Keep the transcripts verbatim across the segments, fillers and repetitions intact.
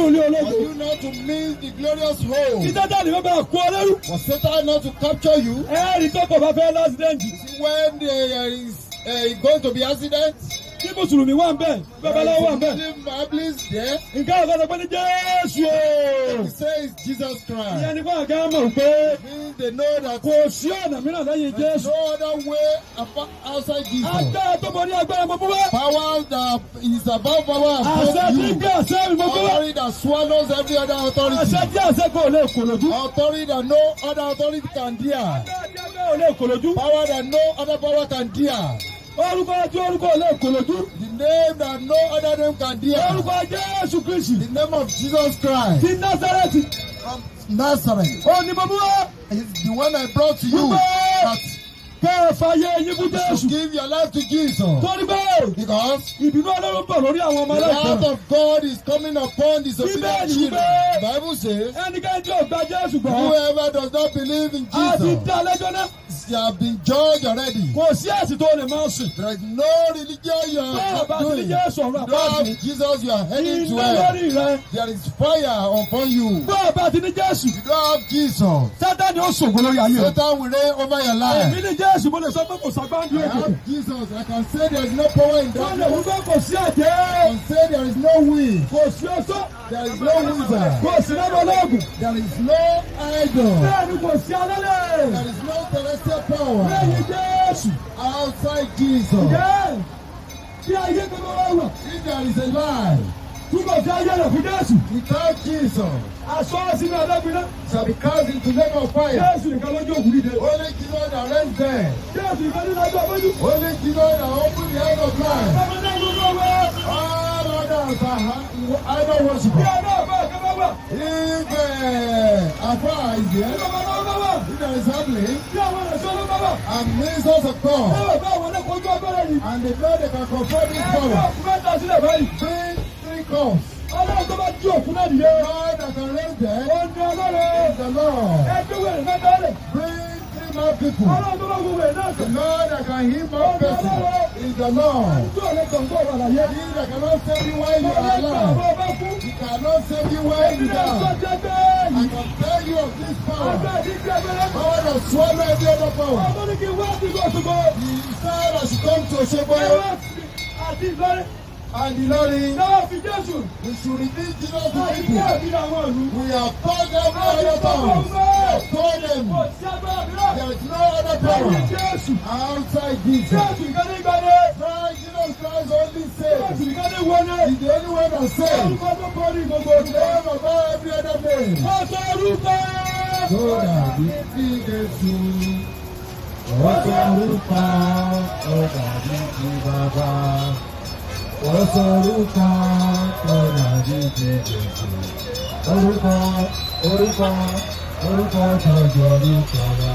pàdánù ilé ológo. For you not to miss the glorious hope. Kí Sátánì má bàa kú ọ lẹ́rú. For Satan not to capture you. Ẹ̀ẹ́rì tó kọ̀ bá fẹ́ lásìdẹ́ǹtì. See when there is uh, going to be accident. Tí Mùsùlùmí wà ń bẹ̀, babaláwo wà ń bẹ̀. Muslim families there. Nǹkan ọ̀gá sọ pé ní Jésù o. He says Jesus Christ. Ìyẹn ni fún àga mọ̀ pé Means they know that kò sí ọ̀nà mìíràn lẹ́yìn there's Jésù. no other way apart outside Jesus. Agbára tó mọ ní agbára mọ̀ fún wa. Power that is above power Àṣẹ above tí ń you. gbé àṣẹ mi mọ̀ fún wa. Authority that swallows every other authority. Àṣẹ tí àṣẹ kò lè kò lójú. Authority that no other authority can dare. Agbára tí agbára ò lè kò lójú. Power that no other power can dare. Orúkọ tí orúkọ ò lè kò lójú. The name that no other name can dare. Orúkọ Jésù Kristi. The name of Jesus Christ Ti Násárẹ́tì. from Nazareth Ó ní mo mú wá. is the one I brought to you. That Kẹ́ ẹ fàyè yín fún to Jésù. give your life to Jesus. Torí bẹ́ẹ̀, Because ìbínú Ọlọ́run bọ̀ lórí àwọn ọmọ the wrath aláìsàn. of God is coming upon disobedient Bíbélì children. wípé The Bible says, ẹnikẹ́ni tí ò gba Jésù gbọ́. whoever does not believe in A ti Jesus, dá lẹ́jọ́ náà. they have been judged already. Kò sí ẹ̀sìn tó lè máa sìn. There is no religion you Bẹ́ẹ̀ are bá ti ní doing. Jésù ọ̀run You don't àpáàdì. have Jesus, you are heading to Iná hell. lórí rẹ. There is fire upon you. Bẹ́ẹ̀ bá ti ní Jésù. You don't have Jesus. Sátánì ó ṣògo lórí ayé rẹ. Satan will reign over your Èmi life. ní Jésù mo lè sọ pé kò sàgbáǹdì I òkè. have Jesus. I can say there is no power in Wọ́n lè wí darkness. pé kò sí àjẹ́. I can say there is no wind. Kò sí ọ̀ṣọ́. There is no wizard. Kò sí lọ́dọ̀ olóògùn. There is no idol. Bẹ́ẹ̀ ni kò sí alálẹ̀. There is no celestial power Lẹ́yìn Jésù. outside Jesus. Ǹjẹ́ bí ayé kan bá wà wà? If there is a lie Túbọ̀ sí ayé rẹ̀ fún Jésù. without Jesus, Aṣọ sínú adágúnná. it shall be cast into the lake of fire. Jésù nìkan lójú òkú dídé. Only Jesus that reigns there. Jésù nìkan ní lájọ́ abọ́jú. Only Jesus that opens the eyes of blind. Ọmọ náà ló lọ wẹ́. All others are idol Bí worshippers. ọ̀nà ọ̀bá kan bá wà. If uh, Afar is Bí there, ọmọ náà bá wà. if there is happening, Bí àwọn ẹ̀ṣọ́ ló bá wà. and ministers of God, Báwo bá àwọn ẹlẹ́kọ̀ọ́ ojú agbára yìí? and they know they can confront this Ẹgbẹ́ power, òkú mẹ́ta sílẹ̀ báyìí. bring three cups. Ọlọ́run tó bá jí òkú náà nìyẹn. God that can raise them Ó ní ọlọ́run. is the Lord. Ẹgbẹ́ wẹ̀rẹ̀ mẹ́ta rẹ̀. Bring three more people. Ọlọ́run tó bá gbogbo ẹ̀ náà The sọ. Lord that can heal more person is the Lord. Tí ò lè kọ̀ǹgọ́ wà láyé. He that cannot save you while you are alive. Ọlọ́run bá kú. He cannot save you while you Ìdílé die. sọ́jẹ́ bẹ́ẹ̀ I yìí. can tell you of this power. Ọjọ́ ìdíje abẹ́rẹ́. Power that swallow every other power. Ọmọ ní kí wá sí Òṣogbo. He said I should come to Osogbo Ẹwà àti Ìlọrin. and Ilorin. Náà fi Jésù. We should reveal Jesus to Àti people. àbí àwọn ìlú. We have told them no other power. We have told them Kò sí agbára mìíràn. there is no other Lẹ́yìn power Jésù. outside Jesus. Jésù nìkan ní ìgbàdé. Christ, Jesus Christ only Jésù saves. nìkan ní wọlé. He's the only one that saves. Orúkọ tó kọ́ ní gbogbo The òṣèré. name above every other name. Ọ̀sọ̀ orúkọ. So that we see the truth. Ọ̀sọ̀ orúkọ ọ̀dà bíbí bàbá. Ọ̀sọ̀ orúkọ ọ̀dà bíbí Jésù. Orúkọ orúkọ orúkọ tọ́jú orúkọ wa.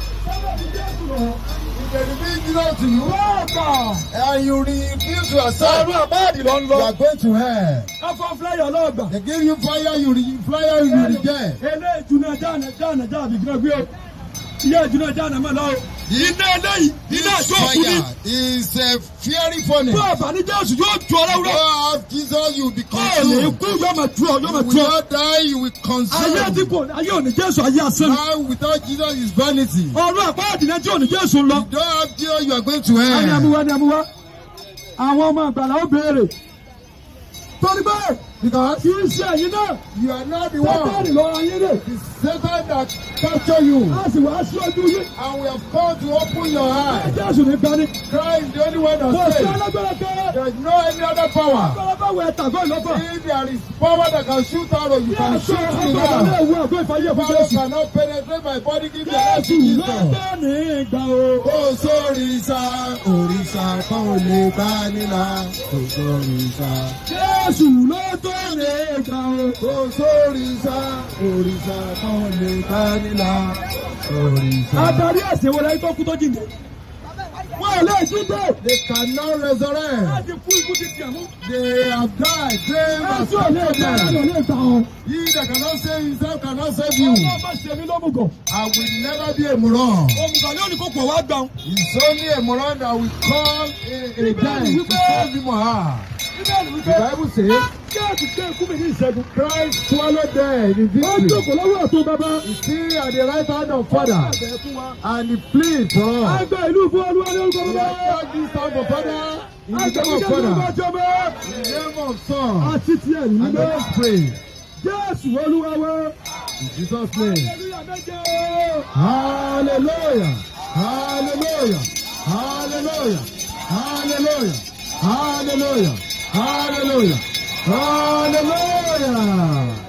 If they reveal Jesus to you, and you refuse to accept, Ọ̀run àbáàdì ló ń you lọ. are going to hell. Káfọ́ fúláyà ọlọ́ọ̀gbà. They give you fire, you re flyer, you reject. Eléyìí jùlọ jáàna jáàna jáàbí gbẹ gbé o. Iye jùlọ jáàna mọ̀ lọ́wọ́. Iná eléyìí, iná This àjọ òkú ni. fire is uh, fiery funny. Fún àbáni Jésù yóò tu ọ̀rọ̀ wúrọ̀. You have Jesus, you will be Ó lè consumed. kú yóò máa tu ọ, yóò You máa will tu ọ. not die, you will Ayé consume. tí kò ayé òní Jésù ayé asán. Now without Jesus is vanity. You Ọ̀run àbáàdì náà tí òní Jésù ń lọ. don't have Jesus, you are going to Ẹni hell. amúwá ni amúwá. Àwọn ọmọ àgbàlá ó béèrè. Torí bẹ́ẹ̀, Because kì í ṣe ẹ̀yin náà. you are not the Sátánì one. lọ ayé rẹ̀. It's Satan that capture you. A sì wá sí ojú yín. And we have come to open your eyes. Jésù ní gbani. Christ is the only one Kò that sí saves. alágbára kan. There is no any other power. Agbára báwo ẹ̀ tàgọ́ ìlọ́fà. If there is power that can shoot arrow, you can shoot to Agbára down. náà wú àgọ́ ìfàyè fún Power Jésù. cannot penetrate my body, give your life to Jésù Jesus. lọ́tọ̀ ní ìgbà o. Kò sóríṣà, òrìṣà kan ò lè bá nílà. Kò sóríṣà. Jésù lọ́tọ̀ ní ìgbà o. Kò sóríṣà, òrìṣà kan ò lè bá nílà. Òrìṣà. Adarí ẹ̀sìn wo láyé tó kú tó jíǹde? Wọ́n ò lè jíǹde. They cannot resurrect. Láti kú ikú ti tì àmú. They have died. Same as Jésù ò lè gbà ọ́ lè gbà ọ́. He that cannot save himself cannot save you. Ọlọ́run má ṣe mí lómùgọ̀. I will never be a moron. Òmùgọ̀ ní òní kò pọ̀ wá gbà ọ́. It's only a moron that will call a, a guy to save him or her. The Bible says Christ swallowed death in victory. He's still at the right hand of Father. And he pleads for us. We are this time for Father. In the name of Father. In the name of Son. And let us pray. In Jesus' name. Hallelujah. Hallelujah. Hallelujah. Hallelujah. Hallelujah. Hallelujah. Hallelujah.